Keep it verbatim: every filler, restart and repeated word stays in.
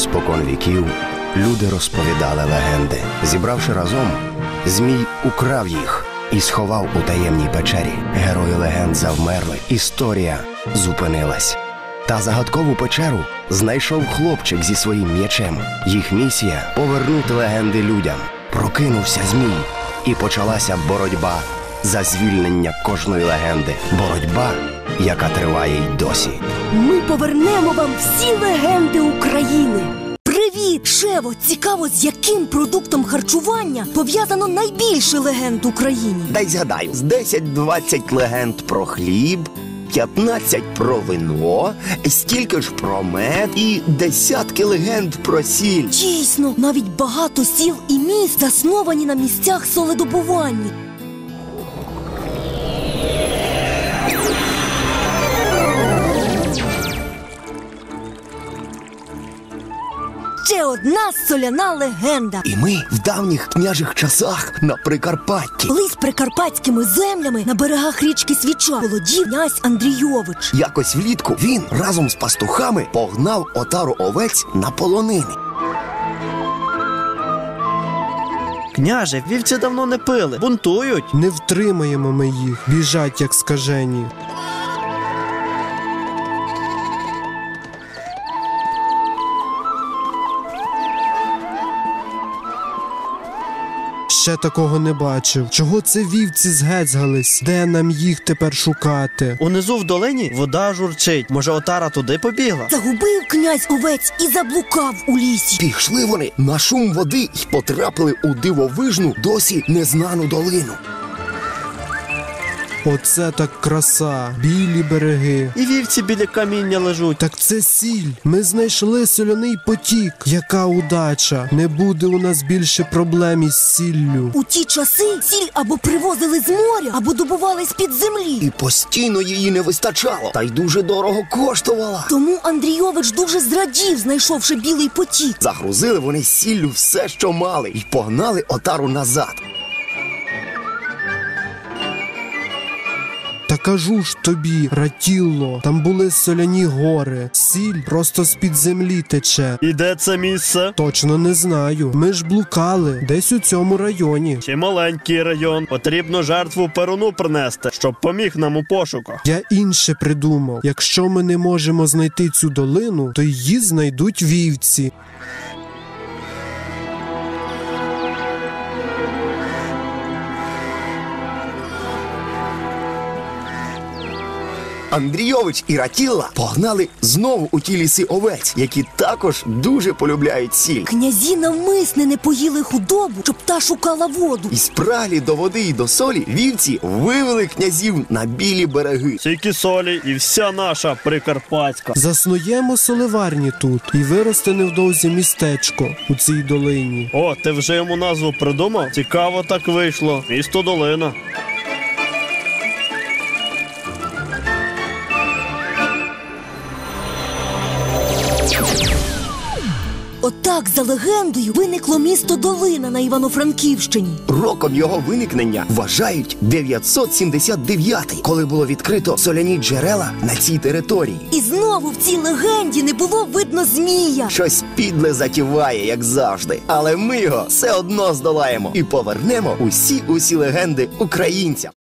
Спокон віків люди розповідали легенди. Зібравши разом, Змій украв їх і сховав у таємній печері. Герої легенд завмерли, історія зупинилась. Та загадкову печеру знайшов хлопчик зі своїм м'ячем. Їх місія – повернути легенди людям. Прокинувся Змій, і почалася боротьба за звільнення кожної легенди. Боротьба, яка триває й досі. Ми повернемо вам всі легенди України. Привіт, Шево! Цікаво, з яким продуктом харчування пов'язано найбільше легенд в Україні? Дай згадаю, з десять-двадцять легенд про хліб, п'ятнадцять про вино, стільки ж про мед і десятки легенд про сіль. Дійсно, навіть багато сіл і міст засновані на місцях соледобування. Ще одна соляна легенда. І ми в давніх княжих часах на Прикарпатті. Колись прикарпатськими землями на берегах річки Свіча володів князь Андрійович. Якось влітку він разом з пастухами погнав отару овець на полонини. Княже, вівці давно не пили, бунтують. Не втримаємо ми їх, біжать як скажені. Ще такого не бачив. Чого це вівці згецьгались? Де нам їх тепер шукати? Унизу в долині вода журчить. Може, отара туди побігла? Загубив князь овець і заблукав у лісі. Пішли вони на шум води й потрапили у дивовижну, досі незнану долину. Оце так краса, білі береги. І вівці біля каміння лежуть. Так це сіль. Ми знайшли соляний потік. Яка удача. Не буде у нас більше проблем із сіллю. У ті часи сіль або привозили з моря, або добували з-під землі. І постійно її не вистачало, та й дуже дорого коштувала. Тому Андрійович дуже зрадів, знайшовши білий потік. Загрузили вони сіллю все, що мали, і погнали отару назад. Та кажу ж тобі, Ратілло, там були соляні гори. Сіль просто з-під землі тече. І де це місце? Точно не знаю. Ми ж блукали, десь у цьому районі. Чи маленький район? Потрібно жертву Перуну принести, щоб поміг нам у пошуках. Я інше придумав. Якщо ми не можемо знайти цю долину, то її знайдуть вівці. Андрійович і Ратілла погнали знову у ті ліси овець, які також дуже полюбляють сіль. Князі навмисне не поїли худобу, щоб та шукала воду. І спраглі до води і до солі вівці вивели князів на білі береги. Стільки солі і вся наша Прикарпатська. Заснуємо соливарні тут, і виросте невдовзі містечко у цій долині. О, ти вже йому назву придумав? Цікаво так вийшло. Місто Долина. Отак, за легендою, виникло місто Долина на Івано-Франківщині. Роком його виникнення вважають дев'ятсот сімдесят дев'ятий, коли було відкрито соляні джерела на цій території. І знову в цій легенді не було видно змія. Щось підле затіває, як завжди. Але ми його все одно здолаємо і повернемо усі-усі легенди українцям.